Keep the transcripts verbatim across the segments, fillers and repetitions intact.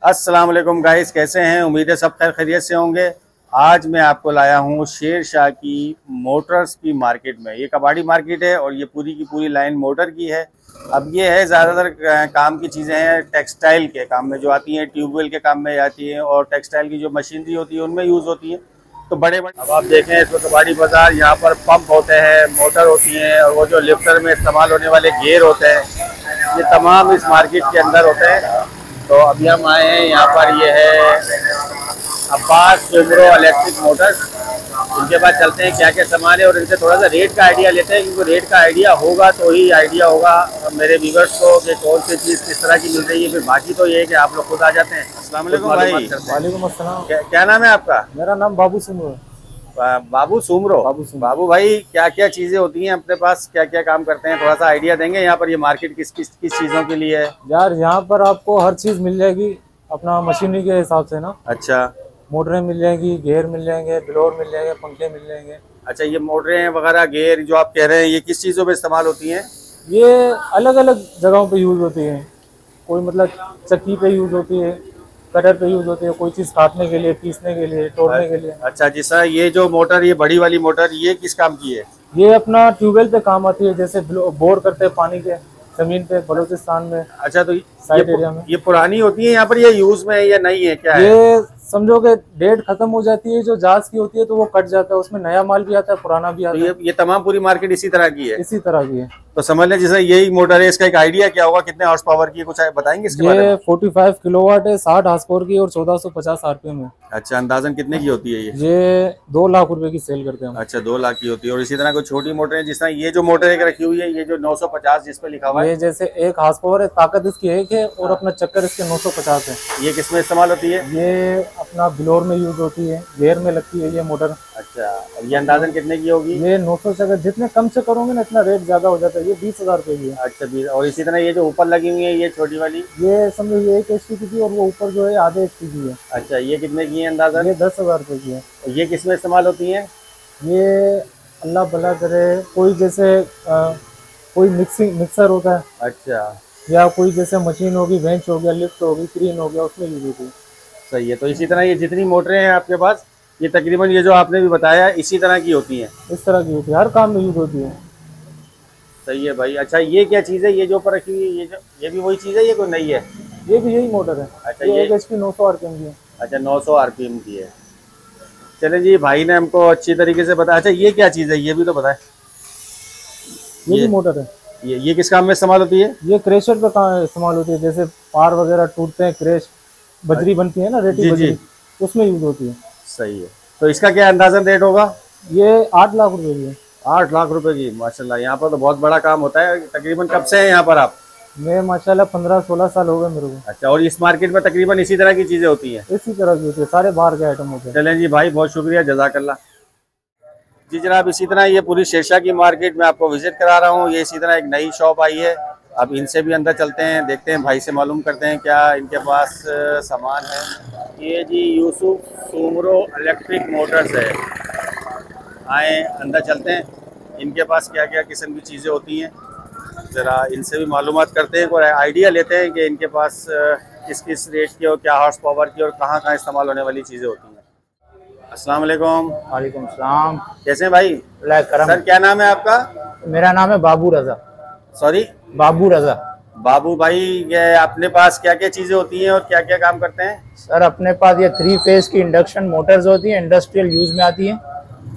अस्सलाम वालेकुम गाइस, कैसे हैं? उम्मीद है सब खैर खैरियत से होंगे। आज मैं आपको लाया हूँ शेर शाह की मोटर्स की मार्केट में। ये कबाड़ी मार्केट है और ये पूरी की पूरी लाइन मोटर की है। अब ये है ज़्यादातर काम की चीज़ें हैं टेक्सटाइल के काम में जो आती हैं, ट्यूबवेल के काम में आती हैं और टेक्सटाइल की जो मशीनरी होती है उनमें यूज़ होती है। तो बड़े बड़े अब आप देखें इसको कबाड़ी बाज़ार, यहाँ पर पंप होते हैं, मोटर होती हैं और वो जो लिफ्टर में इस्तेमाल होने वाले गेयर होते हैं, ये तमाम इस मार्केट के अंदर होते हैं। तो अभी हम आए हैं यहाँ पर, ये है अब्बास सुमरो इलेक्ट्रिक मोटर्स। इनके पास चलते हैं क्या क्या सामान है और इनसे थोड़ा सा रेट का आइडिया लेते हैं, क्योंकि रेट का आइडिया होगा तो ही आइडिया होगा मेरे व्यूअर्स को कि कौन सी चीज़ किस तरह की मिल रही है। फिर बाकी तो ये है कि आप लोग खुद आ जाते हैं। अस्सलाम वालेकुम भाई। वालेकुम अस्सलाम। क्या, क्या नाम है आपका? मेरा नाम बाबू सुमरो। बाबू सुमरो। बाबू सुमरो। बाबू भाई, क्या क्या चीज़ें होती हैं अपने पास, क्या क्या काम करते हैं, थोड़ा सा आइडिया देंगे? यहाँ पर ये मार्केट किस किस किस चीज़ों के लिए है? यार यहाँ पर आपको हर चीज़ मिल जाएगी अपना मशीनरी के हिसाब से ना। अच्छा। मोटरें मिल जाएंगी, गेयर मिल जाएंगे, ब्लोअर मिल जाएंगे, पंखे मिल जाएंगे। अच्छा, ये मोटरें वगैरह गेयर जो आप कह रहे हैं ये किस चीज़ों पे इस्तेमाल होती हैं? ये अलग अलग जगहों पे यूज़ होती है। कोई मतलब चक्की पे यूज़ होती है, कटर पे यूज़ होती है, कोई चीज़ काटने के लिए, पीसने के लिए, तोड़ने के लिए। अच्छा, जैसा ये जो मोटर, ये बड़ी वाली मोटर, ये किस काम की है? ये अपना ट्यूबवेल पे काम आती है, जैसे बोर करते हैं पानी के जमीन पे बलूचिस्तान में। अच्छा, तो साइड एरिया में ये पुरानी होती है यहाँ पर, ये यूज में है या नहीं है, क्या है? ये समझो कि डेट खत्म हो जाती है, जो जहाज की होती है तो वो कट जाता है, उसमें नया माल भी आता है, पुराना भी आता तो है। ये, ये तमाम पूरी मार्केट इसी तरह की है? इसी तरह की है। तो समझ लें जैसे यही मोटर है, इसका एक आइडिया क्या होगा, कितने हॉर्स पावर की है, कुछ बताएंगे इसके बारे में? ये पैंतालीस किलोवाट है, साठ हॉर्स पावर की और चौदह सौ पचास आरपीएम है। अच्छा, अंदाजन कितने की होती है ये? ये दो लाख रुपए की सेल करते हैं। अच्छा, दो लाख की होती है। और इसी तरह कोई छोटी मोटर है, जिस तरह ये जो मोटर एक रखी हुई है, ये जो नौ सौ पचास जिस पे लिखा हुआ है, ये जैसे एक हॉर्स पावर है, ताकत इसकी एक है और अपना चक्कर इसके नौ सौ पचास है। ये किसमें इस्तेमाल होती है? ये अपना ब्लोअर में यूज होती है, गेयर में लगती है ये मोटर। अच्छा, ये अंदाजन कितने की होगी? ये नौ सौ चक्कर, जितने कम से करोगे ना इतना रेट ज्यादा हो जाता है। ये बीस हजार रुपए की है। अच्छा, बीस। और इसी तरह ये जो ऊपर लगी हुई है, ये छोटी वाली, ये समझो ये एक एच पी की थी और वो ऊपर जो है आधे एच पी की है। अच्छा, ये कितने की है अंदाजन? ये दस हजार रुपए की है। ये किसमें इस्तेमाल होती है? ये अल्लाह भला करे, कोई जैसे आ, कोई मिक्सिंग मिक्सर होता है। अच्छा। या कोई जैसे मशीन होगी, बेंच हो गया, लिफ्ट होगी, क्रेन हो गया, उसमें यूज होती है। सही है। तो इसी तरह ये जितनी मोटरें हैं आपके पास, ये तकरीबन ये जो आपने भी बताया इसी तरह की होती हैं? इस तरह की होती है, हर काम में यूज होती है। सही है भाई। अच्छा, ये क्या चीज़ है ये जो ऊपर रखी हुई है, ये जो ये भी वही चीज़ है, ये कोई नई है? ये भी यही मोटर है। अच्छा, ये ये एक एच पी नौ सौ आरपीएम की है। अच्छा, नौ सौ आरपीएम की है। चले जी, भाई ने हमको अच्छी तरीके से बताया। अच्छा, ये क्या चीज़ है, ये भी तो बताएं। ये, ये भी मोटर है। ये ये किस काम में इस्तेमाल होती है? ये क्रेशर पे कहाँ इस्तेमाल होती है, जैसे पार वगैरह टूटते हैं, क्रेश बजरी बनती है ना, रेती बजरी, उसमें यूज होती है। सही है। तो इसका क्या अंदाजन रेट होगा? ये आठ लाख रुपए की है। आठ लाख रुपए की, माशाल्लाह। यहाँ पर तो बहुत बड़ा काम होता है। तकरीबन कब से है यहाँ पर आप? मैं माशाल्लाह पंद्रह सोलह साल हो गए मेरे को। अच्छा, और इस मार्केट में तकरीबन इसी तरह की चीजें होती हैं? इसी तरह की होती है, सारे बाहर के आइटम होते हैं। चलें जी भाई, बहुत शुक्रिया, जज़ाकल्लाह। जी जनाब, इसी तरह ये पूरी शेर शाह की मार्केट में आपको विजिट करा रहा हूँ। ये इसी तरह एक नई शॉप आई है। अब इनसे भी अंदर चलते हैं, देखते हैं भाई से मालूम करते हैं क्या इनके पास सामान है। ये जी यूसुफ सुमरो इलेक्ट्रिक मोटर्स है। आए अंदर चलते हैं, इनके पास क्या क्या किस्म की चीज़ें होती हैं, ज़रा इनसे भी मालूमात करते हैं और आइडिया लेते हैं कि इनके पास किस किस रेट की और क्या हॉर्स पावर की और कहाँ कहाँ इस्तेमाल होने वाली चीज़ें होती हैं। अस्सलाम वालेकुम। वालेकुम सलाम। कैसे हैं भाई? सर, क्या नाम है आपका? मेरा नाम है बाबू रजा। सॉरी? बाबू रजा। बाबू भाई, ये अपने पास क्या क्या चीज़ें होती हैं और क्या क्या काम करते हैं? सर, अपने पास ये थ्री फेज की इंडक्शन मोटर्स होती है, इंडस्ट्रियल यूज में आती है।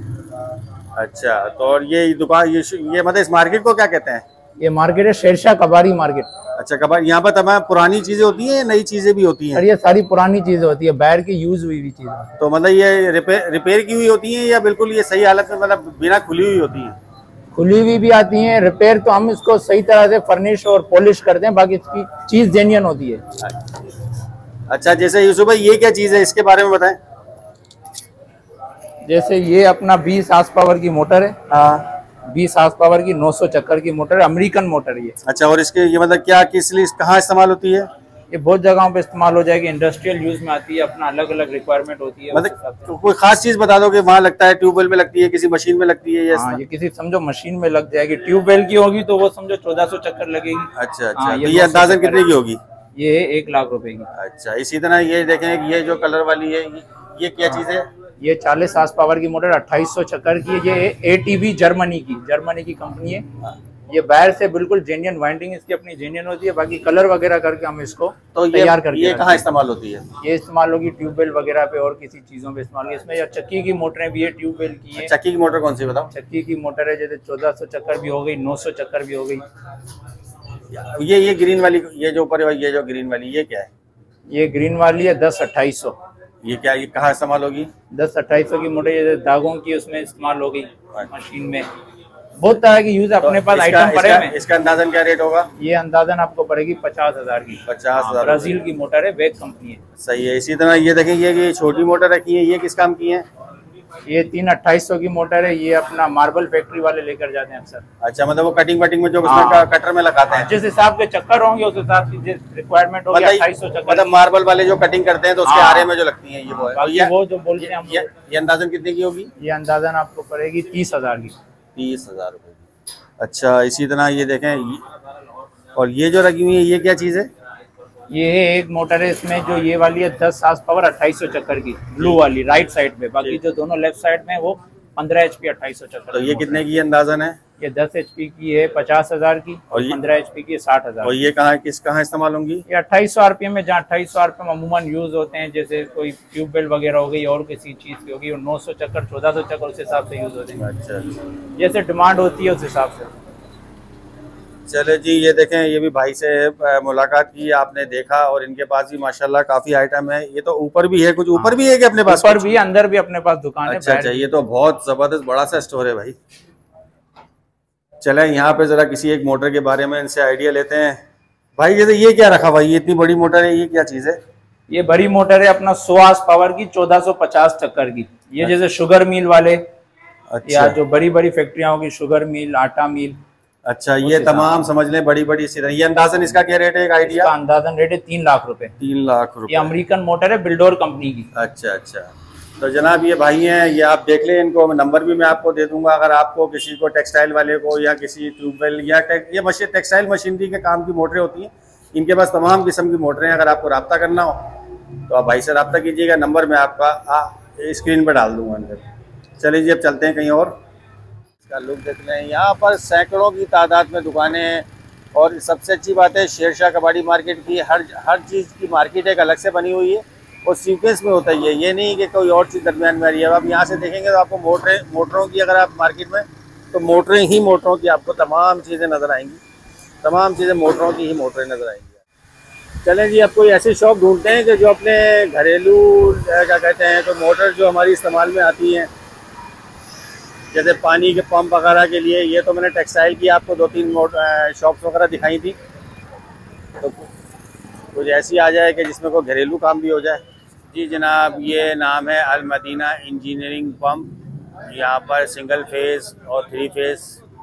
अच्छा, तो और ये दुकान, ये ये मतलब इस मार्केट को क्या कहते हैं? ये मार्केट है शेर शाह कबाड़ी मार्केट। अच्छा, कबाड़। यहाँ पर तमाम पुरानी चीजें होती हैं, नई चीजें भी होती हैं? सर, ये सारी पुरानी चीजें होती है, बाहर की यूज हुई हुई चीजें। तो मतलब ये रिपेयर रिपेयर की हुई होती हैं या बिल्कुल ये सही हालत में, मतलब बिना खुली हुई होती हैं? खुली हुई भी आती हैं। रिपेयर तो हम इसको सही तरह से फर्निश और पॉलिश करते हैं, बाकी इसकी चीज जेन्युइन होती है। अच्छा, जैसे यूसुफ भाई, ये क्या चीज है, इसके बारे में बताएं। जैसे ये अपना बीस हार्स पावर की मोटर है। हाँ, बीस हार्स पावर की नौ सौ चक्कर की मोटर है, अमेरिकन मोटर ये। अच्छा, और इसके ये मतलब क्या, किस लिए, कहाँ इस्तेमाल होती है? ये बहुत जगहों पे इस्तेमाल हो जाएगी, इंडस्ट्रियल यूज में आती है, अपना अलग अलग रिक्वायरमेंट होती है। मतलब तो कोई खास चीज बता दो कि वहाँ लगता है, ट्यूबवेल में लगती है, किसी मशीन में लगती है? हाँ, ये किसी समझो मशीन में लग जाएगी। ट्यूबवेल की होगी तो वो समझो चौदह सौ चक्कर लगेगी। अच्छा अच्छा, तो ये अंदाजन कितने की होगी? ये है एक लाख रुपए की। अच्छा, इसी तरह ये देखें कि ये जो कलर वाली है ये, ये क्या चीज़ है? ये चालीस हार्स पावर की मोटर अट्ठाईस सौ चक्कर की है। ये एटीवी जर्मनी की जर्मनी की कंपनी है। ये बाहर से बिल्कुल जेन्युइन वाइंडिंग इसकी अपनी जेन्युइन होती है, बाकी कलर वगैरह करके हम इसको तो ये तैयार करके ये कहाँ इस्तेमाल होती है? ये इस्तेमाल होगी ट्यूबवेल वगैरह पे और किसी चीजों पे इस्तेमाल होगी। इसमें या चक्की की मोटरें भी है, ट्यूबवेल की है। चक्की की मोटर कौन सी बताओ? चक्की की मोटर है जैसे चौदह सौ चक्कर भी हो गई, नौ सौ चक्कर भी हो गई। ये ये ग्रीन वाली, ये जो ऊपर ये जो ग्रीन वाली ये क्या है? ये ग्रीन वाली है दस अट्ठाईस सौ। ये क्या, ये कहाँ इस्तेमाल होगी? दस अट्ठाईस सौ की मोटर ये दागों की उसमें इस्तेमाल होगी मशीन में। बहुत तरह की यूज अपने पास आइटम पड़े हैं। इसका अंदाजन क्या रेट होगा? ये अंदाजन आपको पड़ेगी पचास हजार की। पचास हजार ब्राजील की मोटर है, वेग कंपनी है। सही है। इसी तरह ये देखें ये ये छोटी मोटर रखी है, ये किस काम की है? ये तीन अट्ठाईस सौ की मोटर है। ये अपना मार्बल फैक्ट्री वाले लेकर जाते हैं अक्सर। अच्छा, मतलब वो कटिंग वटिंग में जो उसमें कटर में लगाते हैं, जिस हिसाब के चक्कर होंगे उस हिसाब की रिक्वायरमेंट होगी। अट्ठाईस सौ चक्कर मतलब मार्बल वाले जो कटिंग करते हैं तो उसके आरे में जो लगती है ये वो है। ये वो जो बोलते हैं हम, ये, ये अंदाजन कितने की होगी? ये अंदाजन आपको पड़ेगी तीस हजार की। तीस हजार रुपए की। अच्छा, इसी तरह ये देखें, और ये जो रखी हुई है ये क्या चीज़ है? ये है एक मोटर है, इसमें जो ये वाली है दस हार्स पावर अट्ठाईस सौ चक्कर की, ब्लू वाली राइट साइड पे। बाकी जो दोनों लेफ्ट साइड में वो पंद्रह एच पी अट्ठाईस सौ चक्कर। तो ये कितने की अंदाजन है? ये दस एच पी की है पचास हजार की, और पंद्रह एच पी की है साठ हजार। और ये कहाँ किस कहाँ इस्तेमाल होंगी? ये अट्ठाईस सौ आरपीएम में, जहाँ अट्ठाईस सौ आरपीएम अमूमन यूज होते हैं, जैसे कोई ट्यूबवेल वगैरह हो गई और किसी चीज की होगी, और नौ सौ चक्कर चौदह सौ चक्कर उस हिसाब से यूज होते हैं। अच्छा, जैसे डिमांड होती है उस हिसाब से। चले जी, ये देखें ये भी भाई से मुलाकात की, आपने देखा, और इनके पास भी माशाल्लाह काफी आइटम है। ये तो ऊपर भी है, कुछ ऊपर भी है कि अपने पास? ऊपर भी, अंदर भी अपने पास दुकान है। अच्छा अच्छा, ये तो बहुत जबरदस्त बड़ा सा स्टोर है भाई। चले यहाँ पे जरा किसी एक मोटर के बारे में इनसे आइडिया लेते हैं। भाई जैसे ये क्या रखा भाई, ये इतनी बड़ी मोटर है, ये क्या चीज है? ये बड़ी मोटर है अपना सौ हार्स पावर की, चौदह सौ पचास चक्कर की। ये जैसे शुगर मिल वाले, अच्छा, या जो बड़ी बड़ी फैक्ट्रियां होगी, शुगर मिल, आटा मिल। अच्छा, ये तमाम समझ लें बड़ी बड़ी इसी तरह। ये अंदाजन इसका क्या रेट है, एक आइडिया? इसका अंदाजन रेट है तीन लाख रुपए। तीन लाख रुपए। ये अमेरिकन मोटर है, बिल्डोर कंपनी की। अच्छा अच्छा, तो जनाब ये भाई हैं, ये आप देख लें इनको, नंबर भी मैं आपको दे दूंगा। अगर आपको किसी को टेक्सटाइल वाले को या किसी ट्यूबवेल या टेक, ये मशीन टेक्सटाइल मशीनरी के काम की मोटरें होती हैं, इनके पास तमाम किस्म की मोटरें हैं। अगर आपको रब्ता करना हो तो आप भाई से रब्ता कीजिएगा, नंबर मैं आपका स्क्रीन पर डाल दूंगा अंदर। चलिए जी, अब चलते हैं कहीं और। इसका लुक देख लें। यहाँ पर सैकड़ों की तादाद में दुकानें हैं, और सबसे अच्छी बात है शेरशाह कबाड़ी मार्केट की हर हर चीज़ की मार्केट एक अलग से बनी हुई है, और सीक्वेंस में होता ही है। ये नहीं कि कोई और चीज़ दरमियान में आ रही है। अब आप यहाँ से देखेंगे तो आपको मोटरें मोटरों की, अगर आप मार्केट में, तो मोटरें ही मोटरों की आपको तमाम चीज़ें नज़र आएंगी। तमाम चीज़ें मोटरों की ही मोटरें नज़र आएंगी। चलें जी, अब कोई ऐसी शॉप ढूंढते हैं कि जो अपने घरेलू क्या कहते हैं, कोई मोटर जो हमारी इस्तेमाल में आती हैं, जैसे पानी के पंप वगैरह के लिए। ये तो मैंने टेक्सटाइल की आपको दो तीन शॉप्स वगैरह दिखाई थी, तो कुछ ऐसी आ जाए कि जिसमें कोई घरेलू काम भी हो जाए। जी जनाब, ये नाम है अल मदीना इंजीनियरिंग पंप। यहाँ पर सिंगल फेस और थ्री फेस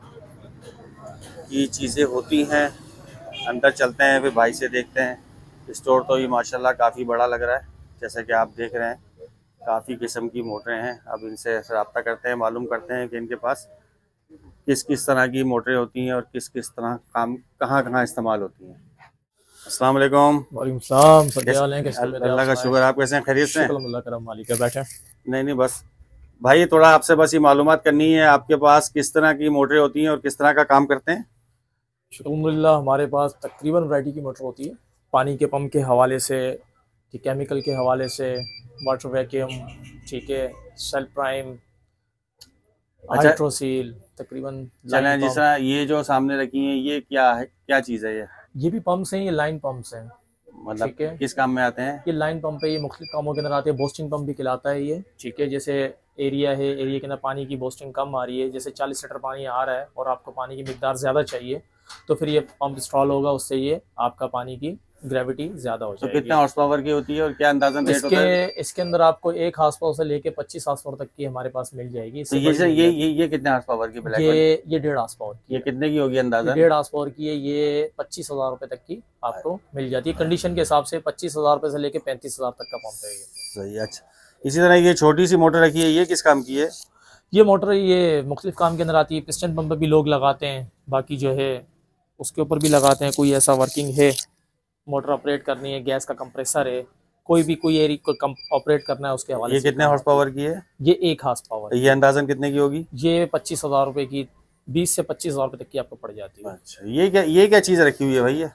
की चीज़ें होती हैं। अंदर चलते हैं, फिर भाई से देखते हैं। स्टोर तो ये माशाल्लाह काफ़ी बड़ा लग रहा है, जैसा कि आप देख रहे हैं। काफ़ी किस्म की मोटरें हैं। अब इनसे रब्ता करते हैं, मालूम करते हैं कि इनके पास किस किस तरह की मोटरें होती हैं और किस किस तरह काम कहाँ कहाँ इस्तेमाल होती हैं। अस्सलाम वालेकुम। वालेकुम सलाम। सब क्या हाल है? कैसे? अल्लाह का शुक्र, आप कैसे हैं? खैरियत से? अल्लाह करम मालिक है। बैठे? नहीं नहीं, बस भाई थोड़ा आपसे बस ये मालूमात करनी है, आपके पास किस तरह की मोटरें होती हैं और किस तरह का काम करते हैं? शुक्रिल्लाह, हमारे पास तकरीबन वैरायटी की मोटर होती है। पानी के पंप के हवाले से, केमिकल के हवाले से, वाटर वैक्यूम, ठीक है, सेल्फ प्राइम, हाइड्रोसील, तकरीबन। चलें, जिस तरह ये जो सामने रखी हैं, ये क्या है, क्या चीज़ है? ये ये भी पंप्स हैं, ये लाइन पंप्स हैं। मतलब किस काम में आते हैं? ये लाइन पंप है, ये मुख्तलिफ कामों के अंदर आते हैं। बोस्टिंग पंप भी कहलाता है ये, ठीक है। जैसे एरिया है, एरिया के अंदर पानी की बोस्टिंग कम आ रही है, जैसे चालीस लीटर पानी आ रहा है और आपको पानी की मिकदार ज़्यादा चाहिए, तो फिर ये पंप इंस्टॉल होगा, उससे ये आपका पानी की ग्रेविटी ज्यादा हो जाएगी। तो कितने हॉर्स पावर की होती है और क्या अंदाजन रेट होता है? इसके अंदर आपको एक हॉर्स पावर से लेके पच्चीस हॉर्स पावर तक की हमारे पास मिल जाएगी। तो ये ये ये ये कितने हॉर्स पावर की? ब्लैक ये ये डेढ़ हॉर्स पावर की। ये कितने की होगी अंदाजा? डेढ़ हॉर्स पावर की है, ये पच्चीस हजार रुपए तक की आपको मिल जाती है। कंडीशन के हिसाब से पच्चीस हजार रुपए से लेके पैंतीस हजार तक का पंप है ये। सही, अच्छा। इसी तरह ये छोटी सी मोटर रखी है, ये किस काम की है? ये मोटर ये मुख्तलिफ काम के अंदर आती है। पिस्टन पंप भी लोग लगाते हैं, बाकी जो है उसके ऊपर भी लगाते हैं। कोई ऐसा वर्किंग है मोटर ऑपरेट करनी है, गैस का कंप्रेसर है, कोई भी कोई एरिया को ऑपरेट करना है उसके हवाले ये से। कितने हॉर्स पावर की है? ये एक हार्स पावर। ये अंदाजन कितने की होगी? ये पच्चीस हजार रुपए की, बीस से पच्चीस हजार रुपए तक की आपको पड़ जाती है। अच्छा, ये क्या ये क्या चीज रखी हुई है भैया?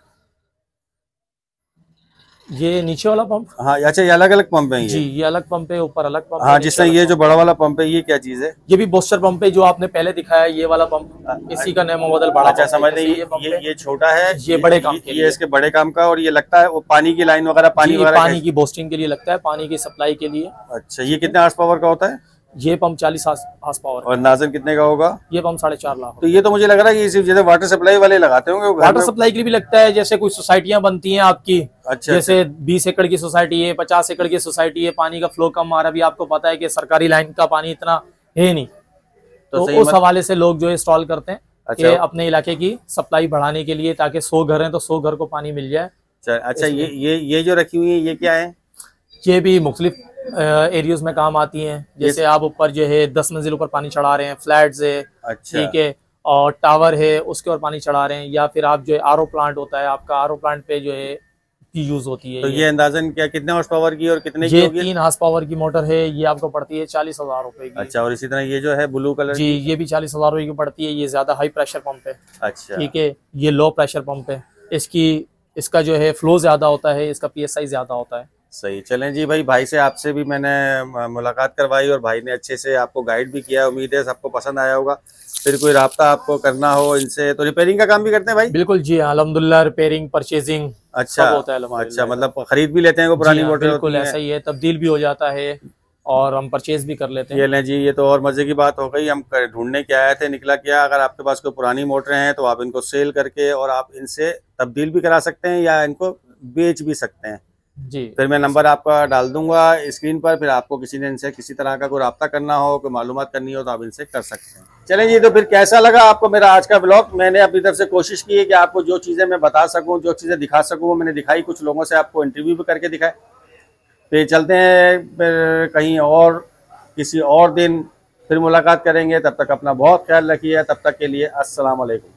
ये नीचे वाला पंप। हाँ, अच्छा, ये अलग अलग पंप है ये? जी, ये अलग पंप है, ऊपर अलग पंप हाँ, है, जिससे ये जो बड़ा वाला पंप है ये क्या चीज है? ये भी बॉस्टर पंप है जो आपने पहले दिखाया, ये वाला पंप, इसी का नया मॉडल बड़ा। अच्छा, समझ नहीं, ये ये, ये छोटा है, ये बड़े काम के ये, लिए। ये इसके बड़े काम का, और ये लगता है वो पानी की लाइन वगैरह, पानी वगैरह पानी की बोस्टिंग के लिए लगता है, पानी की सप्लाई के लिए। अच्छा, ये कितने हॉर्स पावर का होता है? ये पंप चालीस हार्स पावर। और नाजन कितने का होगा? ये पंप साढ़े चार लाख। तो ये तो मुझे लग रहा है कि सिर्फ जैसे वाटर सप्लाई वाले लगाते होंगे, वाटर सप्लाई के लिए भी लगता है। जैसे कुछ सोसाइटियां बनती हैं आपकी, अच्छा, जैसे बीस एकड़ की सोसाइटी है, पचास एकड़ की सोसाइटी है, पानी का फ्लो कम आ रहा है, अभी आपको पता है कि सरकारी लाइन का पानी इतना है नहीं, तो, तो उस हवाले से लोग जो है इंस्टॉल करते हैं। अच्छा, कि अपने इलाके की सप्लाई बढ़ाने के लिए, ताकि सौ घर हैं तो सौ घर को पानी मिल जाए। अच्छा, ये ये ये जो रखी हुई है ये क्या है? ये भी मुख्तलिफ एरियोज में काम आती हैं। जैसे आप ऊपर जो है दस मंजिल ऊपर पानी चढ़ा रहे हैं, फ्लैट्स है, अच्छा, ठीक है, और टावर है उसके ऊपर पानी चढ़ा रहे हैं, या फिर आप जो है आरओ प्लांट होता है आपका, आरओ प्लांट पे जो है यूज होती है। तो ये, ये अंदाजन क्या कितने हॉर्स पावर की और कितने ये की होगी? तीन हॉर्स पावर की मोटर है, ये आपको पड़ती है चालीस हजार रुपए की। अच्छा, और इसी तरह ये जो है ब्लू कलर जी, ये भी चालीस हजार रुपए की पड़ती है। ये ज्यादा हाई प्रेशर पंप है। अच्छा, ठीक है, ये लो प्रेशर पंप है। इसकी इसका जो है फ्लो ज्यादा होता है, इसका पीएसआई ज्यादा होता है। सही। चलें जी भाई, भाई से आपसे भी मैंने मुलाकात करवाई और भाई ने अच्छे से आपको गाइड भी किया। उम्मीद है सबको पसंद आया होगा। फिर कोई राब्ता आपको करना हो इनसे, तो रिपेयरिंग का काम भी करते हैं भाई? बिल्कुल जी, अल्हम्दुलिल्लाह, रिपेयरिंग, परचेजिंग अच्छा सब होता है। अच्छा, मतलब खरीद भी लेते हैं, को पुरानी मोटर? बिल्कुल ऐसा ही है, तब्दील भी हो जाता है और हम परचेज भी कर लेते हैं। ये लें जी, ये तो और मजे की बात हो गई। हम ढूंढने क्या आए थे, निकला क्या। अगर आपके पास कोई पुरानी मोटरें हैं तो आप इनको सेल करके और आप इनसे तब्दील भी करा सकते हैं या इनको बेच भी सकते हैं जी। फिर मैं नंबर आपका डाल दूंगा स्क्रीन पर। फिर आपको किसी ने इनसे किसी तरह का कोई रब्ता करना हो, कोई मालूमात करनी हो तो आप इनसे कर सकते हैं। चलें जी, तो फिर कैसा लगा आपको मेरा आज का ब्लॉग? मैंने अपनी तरफ से कोशिश की है कि आपको जो चीज़ें मैं बता सकूं, जो चीज़ें दिखा सकूं, वो मैंने दिखाई। कुछ लोगों से आपको इंटरव्यू भी करके दिखाए। फिर चलते हैं, फिर कहीं और किसी और दिन फिर मुलाकात करेंगे। तब तक अपना बहुत ख्याल रखिए। तब तक के लिए अस्सलाम वालेकुम।